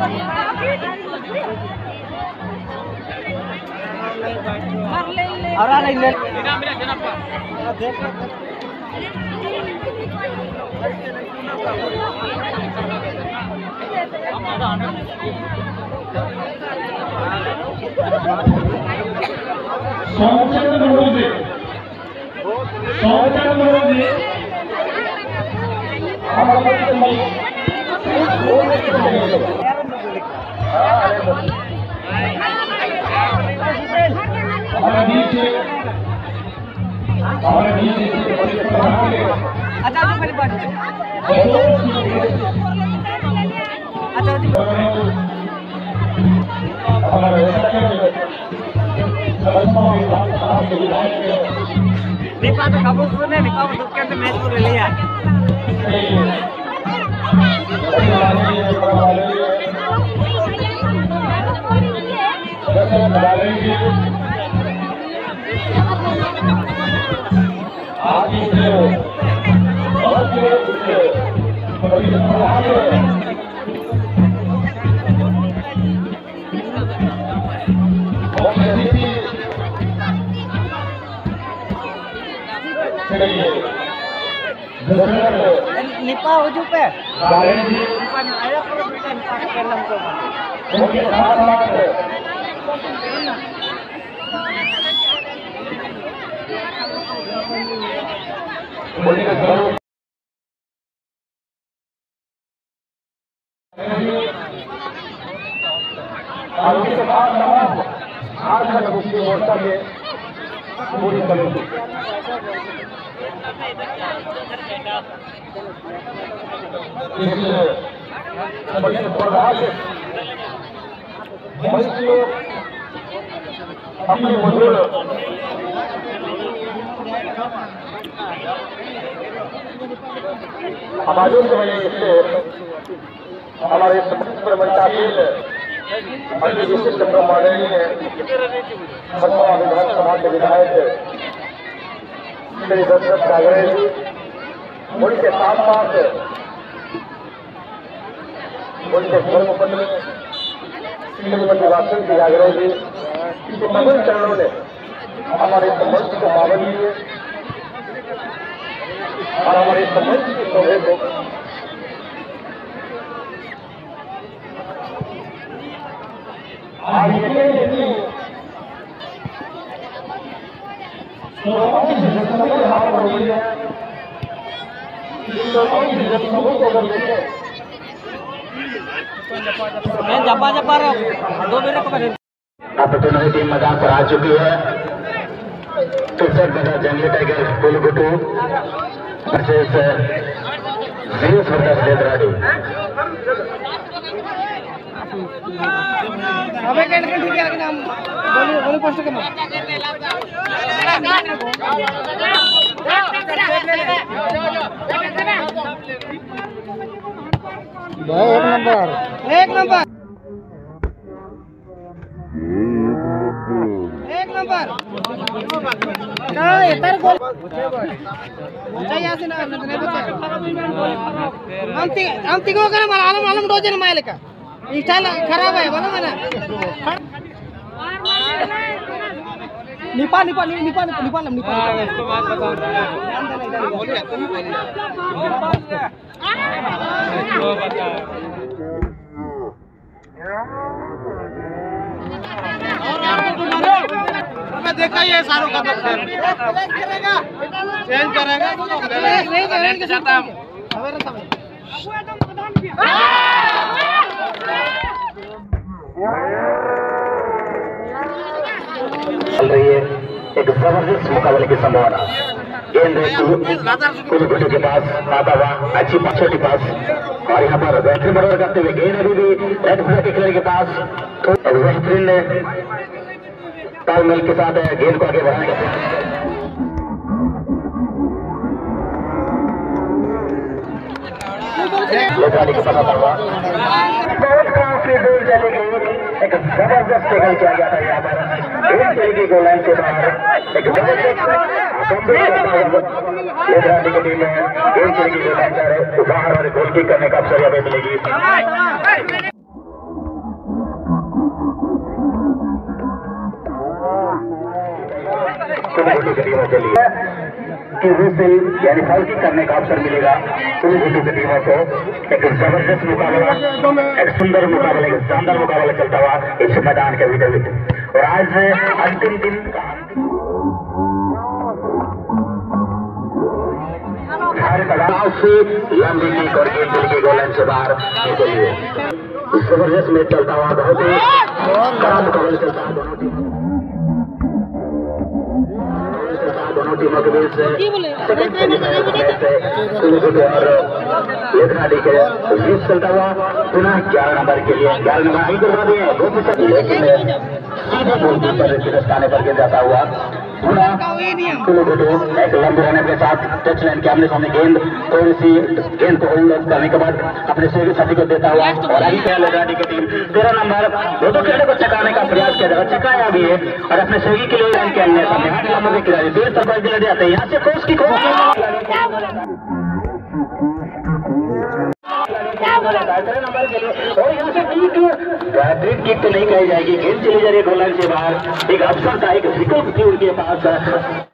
Nipa ujung pe. Nipa ayah kalau bikin pakai film tu. हमारे हमारे मंचाशील विशिष्ट ब्रह्मांडीय विधानसभा के विधायक श्री दशरथ सागरे जी, उनके साथ साथ उनके धर्मपत्नी श्रीमती वासंती सागरे जी के मगन चरणों ने हमारे मंच को पावन किए और हमारे मंच की शोभे को अपनी टीम मैदान पर आ चुकी है। जंगली टाइगर कुलगुटू वर्सेस वीएस वर्सेस लेदराडी। अबे कैंड ठीक है नाम बोली पोस्ट के मत एक नंबर ना इतर गोल चाहिए आसे ना नहीं बचे हम तिगो करे मार आलम आलम डोजन माइल का स्टाइल खराब है बोलो ना निपा निपा निपा निपा निपा इसको बात बताओ बोलिए तुम बोलिए इसको बता मैं देखा ये शाहरुख का तो चेंज करेगा नहीं के साथ हम चल रही है एक जबरदस्त मुकाबले की संभावना। गेंद कुलगुटू के पास आता हुआ अच्छी छोटी पास और यहाँ पर बेहतरीन बॉलर करते हुए गेंद अभी भी रेड फ्लैग के खिलाड़ी के पास बेहतरीन तालमेल के साथ गेंद को आगे बढ़ाने का लेदराडी के पास आता हुआ बहुत काफी दूर चली गई। एक जबरदस्त टैकल किया गया था यहाँ पर गेंद चली गई गोल लाइन के बाहर। एक जबरदस्त लेदराडी की टीम में गेंद चली गई गोल लाइन से बाहर और गोल किक करने का अवसर यहाँ पे मिलेगी। गुड्डू की टीमों के लिए कि विसिल यानी फाउल किक करने का अवसर मिलेगा गुड्डू की टीमों को। एक जबरदस्त मुकाबला, एक सुंदर मुकाबला, एक शानदार मुकाबला चलता हुआ इस मैदान के भीतर। और आज अंतिम दिन तनाव से लंबी किक और गेंद दिल के गोलन से बाहर के लिए जबरदस्त मैच चलता हुआ, बहुत ही बड़ा मुकाबला चलता है दोनों टीमों के बीच सेकंड सेमीफाइनल मैच है कुलुगुटु और लेखनाडी के बीच चलता हुआ। पुनः 11 नंबर के लिए 11 नंबर नहीं करवा दिए लेकिन सीधे गोलकीपर पर तिरस्ताने पर गिर जाता हुआ। पुनः कुलुगुटु एक लंबे रहने के साथ टच लाइन के आमने सामने गेंद थोड़ी सी गेंद को होल्ड करने के बाद अपने सहयोगी साथी को देता हुआ और आगे क्या लेखनाडी की टीम 13 नंबर दो खिलाड़ी को चकाने का प्रयास किया जाएगा, चकाया भी है और अपने सहयोगी के लिए लाइन के अन्य सामने 8 नंबर के खिलाड़ी देर तक खिलाड़ी आते हैं। यहाँ से कोच की नंबर के लिए और यहाँ से किक तो नहीं कही जाएगी, गेंद चली जा रही है गोल लाइन से बाहर। एक अवसर था, एक विकल्प थी उनके पास।